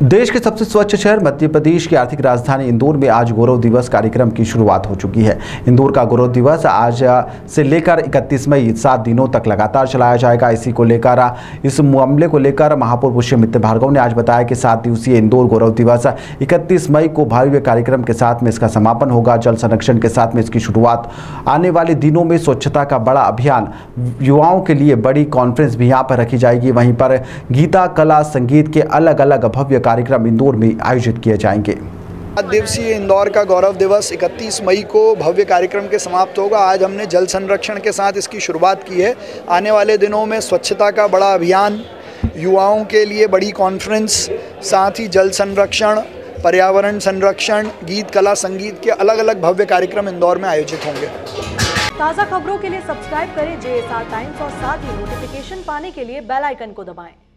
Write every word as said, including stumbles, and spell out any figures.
देश के सबसे स्वच्छ शहर मध्य प्रदेश की आर्थिक राजधानी इंदौर में आज गौरव दिवस कार्यक्रम की शुरुआत हो चुकी है। इंदौर का गौरव दिवस आज से लेकर इकतीस मई सात दिनों तक लगातार चलाया जाएगा। इसी को लेकर इस मामले को लेकर महापौर पुष्यमित्र भार्गव ने आज बताया कि सात दिवसीय इंदौर गौरव दिवस इकतीस मई को भव्य कार्यक्रम के साथ में इसका समापन होगा। जल संरक्षण के साथ में इसकी शुरुआत, आने वाले दिनों में स्वच्छता का बड़ा अभियान, युवाओं के लिए बड़ी कॉन्फ्रेंस भी यहाँ पर रखी जाएगी। वहीं पर गीता, कला, संगीत के अलग अलग भव्य कार्यक्रम इंदौर में आयोजित किए जाएंगे। सात दिवसीय इंदौर का गौरव दिवस इकतीस मई को भव्य कार्यक्रम के समाप्त होगा। आज हमने जल संरक्षण के साथ इसकी शुरुआत की है। आने वाले दिनों में स्वच्छता का बड़ा अभियान, युवाओं के लिए बड़ी कॉन्फ्रेंस, साथ ही जल संरक्षण, पर्यावरण संरक्षण, गीत, कला, संगीत के अलग अलग भव्य कार्यक्रम इंदौर में आयोजित होंगे। ताज़ा खबरों के लिए सब्सक्राइब करें जे एस आर टाइम्स और साथ ही नोटिफिकेशन पाने के लिए बेल आइकन को दबाएं।